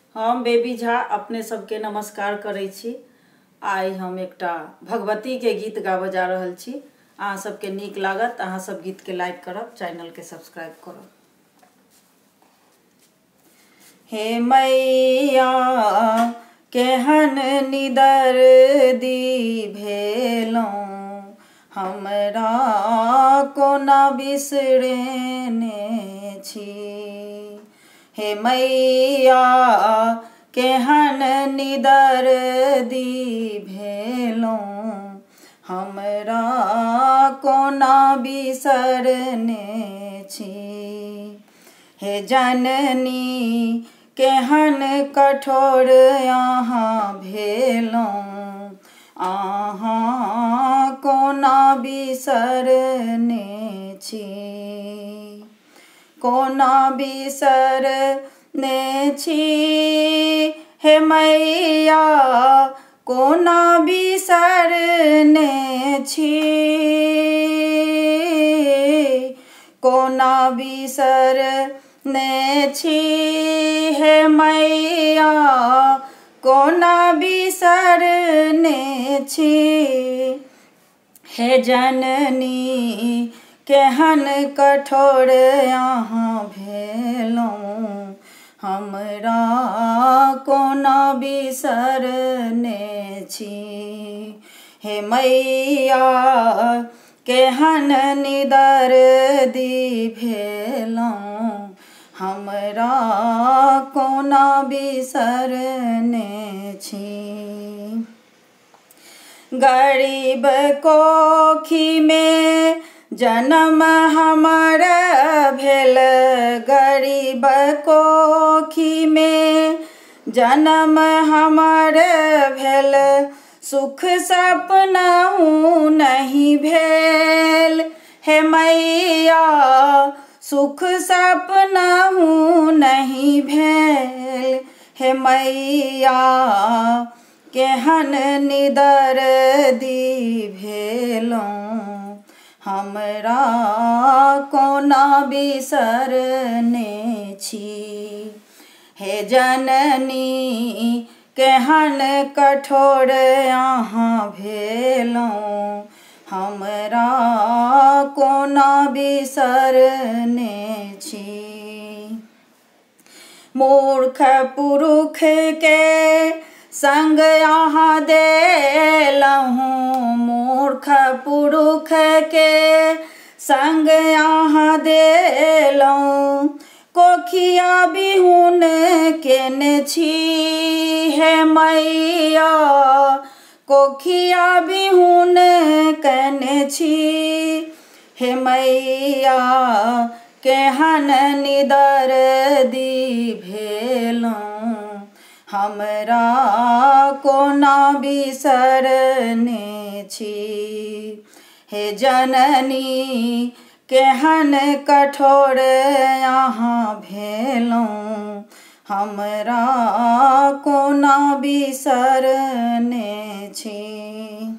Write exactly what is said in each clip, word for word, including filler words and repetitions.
हम बेबी झा अपने सबके नमस्कार करै छी। आई हम एकटा भगवती के गीत गाबऽ जा रहल छी। अहाँ सबके नीक लागत, अहाँ सब गीत के लाइक करब, चैनल के सब्सक्राइब करब। हे मैया केहन निदर्दी भेलौं, हमरा कोना बिसरेने छी। हे मैया केहन निदर्दी भेलौं, हमरा कोना बिसरने छी। हे जननी केहन कठोर अहाँ भेलौं, अहाँ कोना बिसरने छी। कोना बिसरने छी हे मैया, कोना बिसरने छी। कोना बिसरने छी हे मैया, कोना बिसरने छी। हे जननी केहन कठोर अहाँ भेलौं, हमरा कोना बिसरने छी। हे मैया केहन निदर्दी भेलौं, हमरा कोना बिसरने छी। गरीब कोखी में जन्म हमर भेल, गरीब कोखी में जन्म हमर भेल, सुख सपनहु नहीं भेल। हे मैया सुख सपनहु नहीं भेल। हे मैया केहन निदर्दी भेलौं, हमरा कोना बिसरने छी। हे जननी केहन कठोर अहाँ भेलौं, हमरा कोना बिसरने छी। मूर्ख पुरुष के संग अहाँ देलहुँ, मूर्ख पुरुष के संग अहाँ देलहुँ, कोखिया बिहुन केने छी। हे मैया कोखिया बिहुन केने छी। हे मैया केहन निदर्दी भेलौं, हमरा कोना बिसरने छी। हे जननी केहन कठोर अहाँ भेलौं, हमरा कोना बिसरने छी।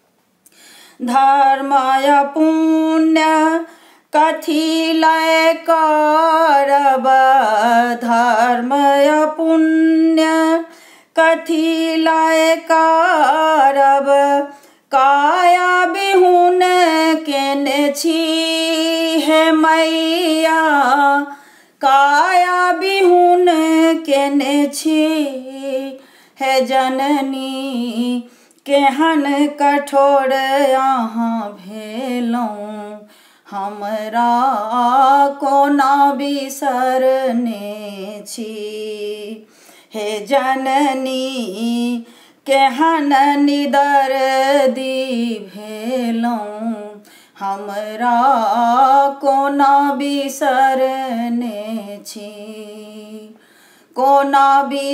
धर्म पुण्य कथी लय करब, धर्म पुण्य कथी लय करब, काया बिहुन केने छी। हे मैया काया बिहुन केने छी। हे जननी केहन कठोर अहाँ भेलौं, हमरा कोना बिसरने छी। हे जननी केहन निदर्दी भेलौं, हमरा कोना बिसरने छी। कोना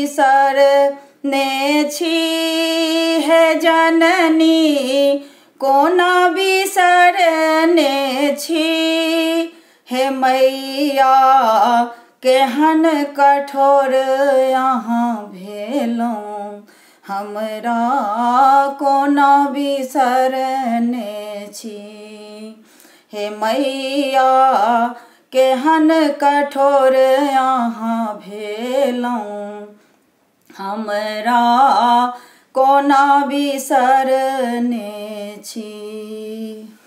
बिसरने छी हे जननी, कोना बिसरने छी। हे मैया केहन कठोर अहाँ भेलौं, हमरा कोना बिसरने छी। हे मैया केहन कठोर अहाँ भेलौं, हमरा कोना बिसरने छी।